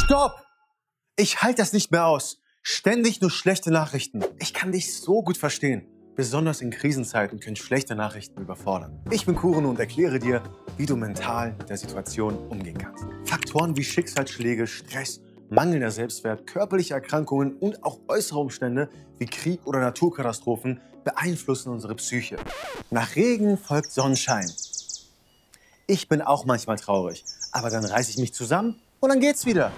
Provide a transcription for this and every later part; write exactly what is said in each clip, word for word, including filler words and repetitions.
Stopp! Ich halte das nicht mehr aus. Ständig nur schlechte Nachrichten. Ich kann dich so gut verstehen. Besonders in Krisenzeiten können schlechte Nachrichten überfordern. Ich bin Kuren und erkläre dir, wie du mental mit der Situation umgehen kannst. Faktoren wie Schicksalsschläge, Stress, mangelnder Selbstwert, körperliche Erkrankungen und auch äußere Umstände wie Krieg oder Naturkatastrophen beeinflussen unsere Psyche. Nach Regen folgt Sonnenschein. Ich bin auch manchmal traurig, aber dann reiße ich mich zusammen und dann geht's wieder.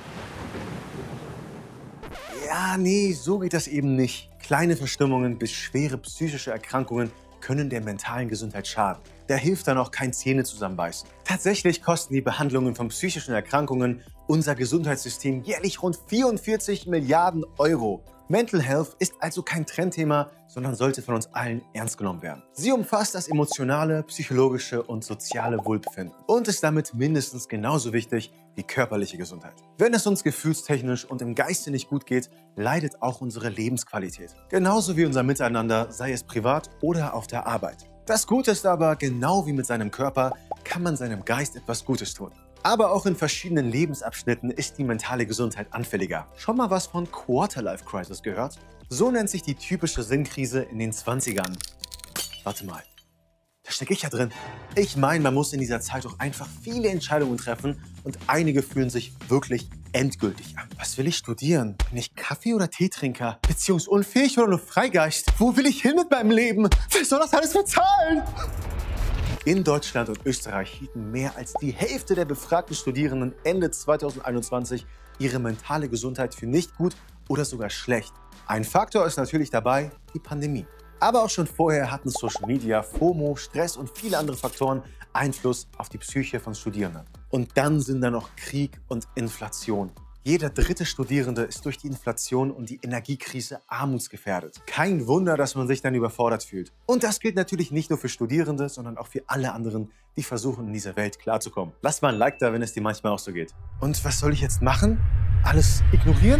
Ja, nee, so geht das eben nicht. Kleine Verstimmungen bis schwere psychische Erkrankungen können der mentalen Gesundheit schaden. Da hilft dann auch kein Zähne zusammenbeißen. Tatsächlich kosten die Behandlungen von psychischen Erkrankungen unser Gesundheitssystem jährlich rund vierundvierzig Milliarden Euro. Mental Health ist also kein Trendthema, sondern sollte von uns allen ernst genommen werden. Sie umfasst das emotionale, psychologische und soziale Wohlbefinden und ist damit mindestens genauso wichtig wie körperliche Gesundheit. Wenn es uns gefühlstechnisch und im Geiste nicht gut geht, leidet auch unsere Lebensqualität. Genauso wie unser Miteinander, sei es privat oder auf der Arbeit. Das Gute ist aber, genau wie mit seinem Körper, kann man seinem Geist etwas Gutes tun. Aber auch in verschiedenen Lebensabschnitten ist die mentale Gesundheit anfälliger. Schon mal was von Quarter-Life-Crisis gehört? So nennt sich die typische Sinnkrise in den zwanzigern. Warte mal, da stecke ich ja drin. Ich meine, man muss in dieser Zeit auch einfach viele Entscheidungen treffen und einige fühlen sich wirklich endgültig an. Was will ich studieren? Bin ich Kaffee- oder Teetrinker? Beziehungsunfähig oder nur Freigeist? Wo will ich hin mit meinem Leben? Wer soll das alles bezahlen? In Deutschland und Österreich hielten mehr als die Hälfte der befragten Studierenden Ende zweitausendeinundzwanzig ihre mentale Gesundheit für nicht gut oder sogar schlecht. Ein Faktor ist natürlich dabei die Pandemie. Aber auch schon vorher hatten Social Media, FOMO, Stress und viele andere Faktoren Einfluss auf die Psyche von Studierenden. Und dann sind da noch Krieg und Inflation. Jeder dritte Studierende ist durch die Inflation und die Energiekrise armutsgefährdet. Kein Wunder, dass man sich dann überfordert fühlt. Und das gilt natürlich nicht nur für Studierende, sondern auch für alle anderen, die versuchen, in dieser Welt klarzukommen. Lass mal ein Like da, wenn es dir manchmal auch so geht. Und was soll ich jetzt machen? Alles ignorieren?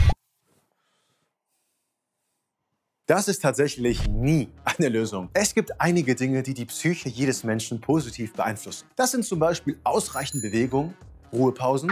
Das ist tatsächlich nie eine Lösung. Es gibt einige Dinge, die die Psyche jedes Menschen positiv beeinflussen. Das sind zum Beispiel ausreichend Bewegung, Ruhepausen,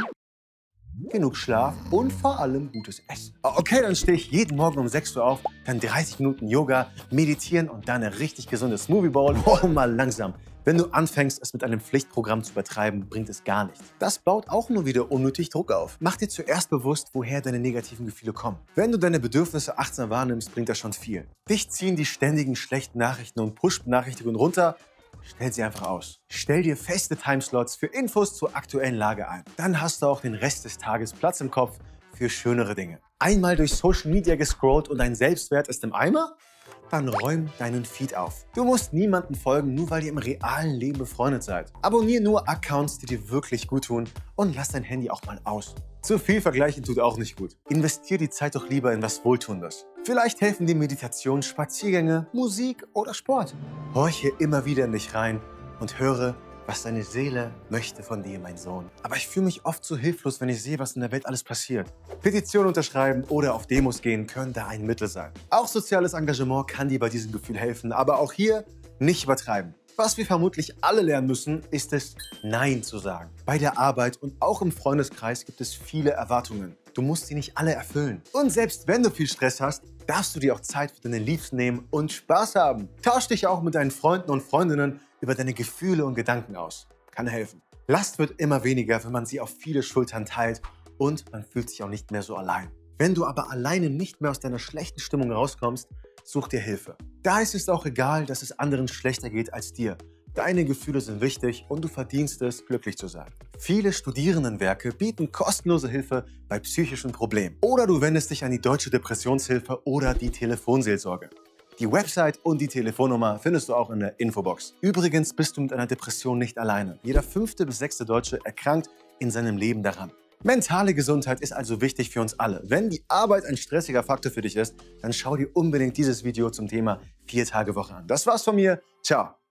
genug Schlaf und vor allem gutes Essen. Okay, dann stehe ich jeden Morgen um sechs Uhr auf, dann dreißig Minuten Yoga, meditieren und dann eine richtig gesunde Smoothie Bowl. Oh, mal langsam. Wenn du anfängst, es mit einem Pflichtprogramm zu übertreiben, bringt es gar nichts. Das baut auch nur wieder unnötig Druck auf. Mach dir zuerst bewusst, woher deine negativen Gefühle kommen. Wenn du deine Bedürfnisse achtsam wahrnimmst, bringt das schon viel. Dich ziehen die ständigen schlechten Nachrichten und Push-Benachrichtigungen runter. Stell sie einfach aus. Stell dir feste Timeslots für Infos zur aktuellen Lage ein. Dann hast du auch den Rest des Tages Platz im Kopf für schönere Dinge. Einmal durch Social Media gescrollt und dein Selbstwert ist im Eimer? Dann räum deinen Feed auf. Du musst niemandem folgen, nur weil ihr im realen Leben befreundet seid. Abonniere nur Accounts, die dir wirklich gut tun und lass dein Handy auch mal aus. Zu viel vergleichen tut auch nicht gut. Investier die Zeit doch lieber in was Wohltuendes. Vielleicht helfen dir Meditation, Spaziergänge, Musik oder Sport. Horche immer wieder in dich rein und höre, was deine Seele möchte von dir, mein Sohn. Aber ich fühle mich oft so hilflos, wenn ich sehe, was in der Welt alles passiert. Petitionen unterschreiben oder auf Demos gehen können da ein Mittel sein. Auch soziales Engagement kann dir bei diesem Gefühl helfen, aber auch hier nicht übertreiben. Was wir vermutlich alle lernen müssen, ist es, Nein zu sagen. Bei der Arbeit und auch im Freundeskreis gibt es viele Erwartungen. Du musst sie nicht alle erfüllen. Und selbst wenn du viel Stress hast, darfst du dir auch Zeit für deine Liebsten nehmen und Spaß haben. Tausch dich auch mit deinen Freunden und Freundinnen über deine Gefühle und Gedanken aus. Kann helfen. Last wird immer weniger, wenn man sie auf viele Schultern teilt und man fühlt sich auch nicht mehr so allein. Wenn du aber alleine nicht mehr aus deiner schlechten Stimmung rauskommst, such dir Hilfe. Da ist es auch egal, dass es anderen schlechter geht als dir. Deine Gefühle sind wichtig und du verdienst es, glücklich zu sein. Viele Studierendenwerke bieten kostenlose Hilfe bei psychischen Problemen. Oder du wendest dich an die Deutsche Depressionshilfe oder die Telefonseelsorge. Die Website und die Telefonnummer findest du auch in der Infobox. Übrigens bist du mit einer Depression nicht alleine. Jeder fünfte bis sechste Deutsche erkrankt in seinem Leben daran. Mentale Gesundheit ist also wichtig für uns alle. Wenn die Arbeit ein stressiger Faktor für dich ist, dann schau dir unbedingt dieses Video zum Thema vier Tage Woche an. Das war's von mir. Ciao.